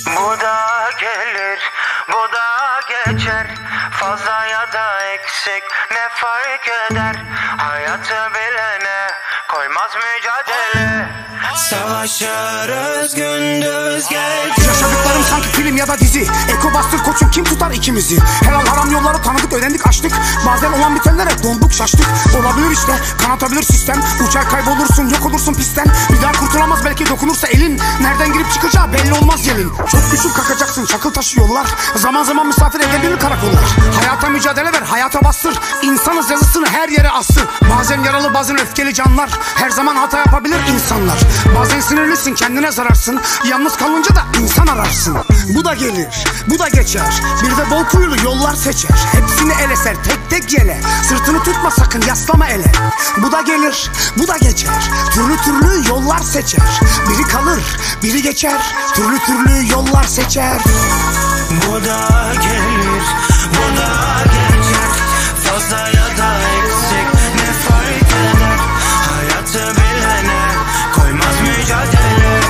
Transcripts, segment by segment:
Bu da gelir, bu da geçer. Fazla ya da eksik ne fark eder? Hayatı bilene koymaz mücadele. Savaşırız gündüz gece. Yaşadıklarım sanki film ya da dizi. Eko bastır koçum, kim tutar ikimizi? Helal haram yolları tanıdık, öğrendik, açtık. Bazen olan bitenlere donduk, şaştık. Olabilir işte, kanatabilir sistem. Uçar kaybolursun, yok olursun pistten. Bir daha kurtulamaz belki dokunursa elin. Nereden girip çıkacağı belli olmaz gelin. Çok düşüp kalkacaksın, çakıl taşı yollar. Zaman zaman misafir edebilir karakollar. Hayata mücadele ver, hayata bastır. İnsanız yazısını her yere astır. Bazen yaralı, bazen öfkeli canlar. Her zaman hata yapabilir insanlar. Bazen sinirlisin, kendine zararsın. Yalnız kalınca da insan ararsın. Bu da gelir, bu da geçer. Bir de bol kuyulu yollar seçer. Hepsini ele ser, tek tek yele. Sırtını tutma sakın, yaslama ele. Bu da gelir, bu da geçer. Türlü türlü yollar seçer. Biri kalır, biri geçer. Türlü türlü yollar seçer. Bu da gelir, bu da geçer. Fazla ya da eksik ne fark eder? Hayatı bilene koymaz mücadele.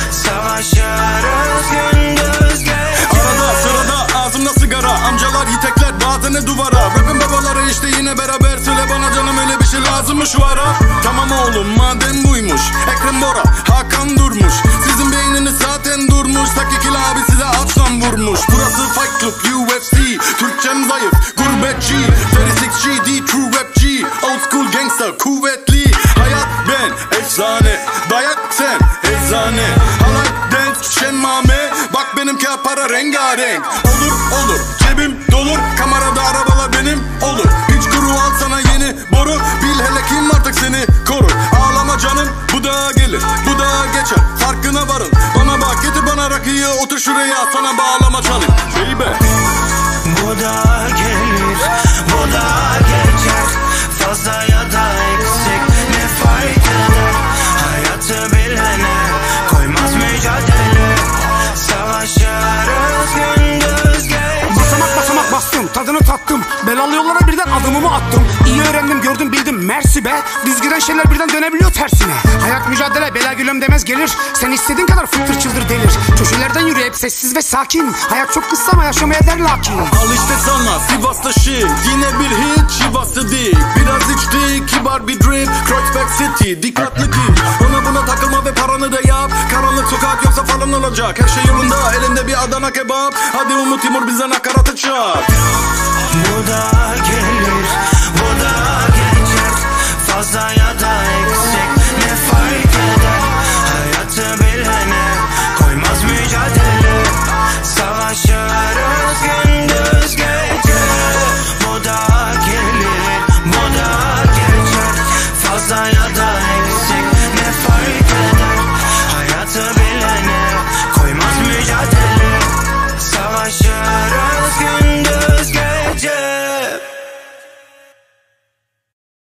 Savaşırız gündüz gece. Arada sırada ağzımda sigara. Amcalar yitekler bazen duvara. Rapin babaları işte yine beraber. Söyle bana canım, öyle bir şey lazım mı şu ara? Tamam oğlum, madem buymuş. Ekrem Bora, Hakan Durmuş. Sizin beyniniz zaten durmuş. Sakikil abi size açtan vurmuş. Burası Fight Club, UFC. Türkçem zayıf, gurbetçi. 36G, true rap G. Old school gangster, kuvvetli. Hayat ben, efsane. Dayak sen, eczane. Halay dance, şemmame. Bak benimki para rengarenk. Olur olur, cebim dolur. Kamerada arabalar benim olur. Hiç kuru al sana yeni boru. Bil hele kim artık seni korur. Ağlama canım, bu da gelir, bu da geçer. Farkına varın, bana bak, getir bana rakıyı. Otur şuraya, sana bağlama çalayım baby. Bu da gelir, bu da geçer. Fazla ya da eksik ne fark eder? Hayatı bilene koymaz mücadele. Savaşırız gündüz gece. Basamak basamak bastım, tadını tattım. Belalı yollara birden adımımı attım. İyi öğrendim, gördüm, bildim, mersi be. Düz giden şeyler birden dönebiliyor tersine. Hayat mücadele, bela gülüm demez gelir. Sen istediğin kadar fıttır çıldır delir. Köşelerden yürü hep sessiz ve sakin. Hayat çok kısa ama yaşamaya der lakin. Al işte sana Sivas'ta shit. Yine bir hit, Sivas'ta dik. Biraz içtik, kibar bir drip. Kreuzberg City, dikkatli kim? Ona buna takılma ve paranı da yap. Karanlık sokak yoksa falan olacak. Her şey yolunda, elinde bir Adana kebap. Hadi Umut Timur bize nakaratı çak. Bu da gelir, bu da geçer. Fazla ya da eksik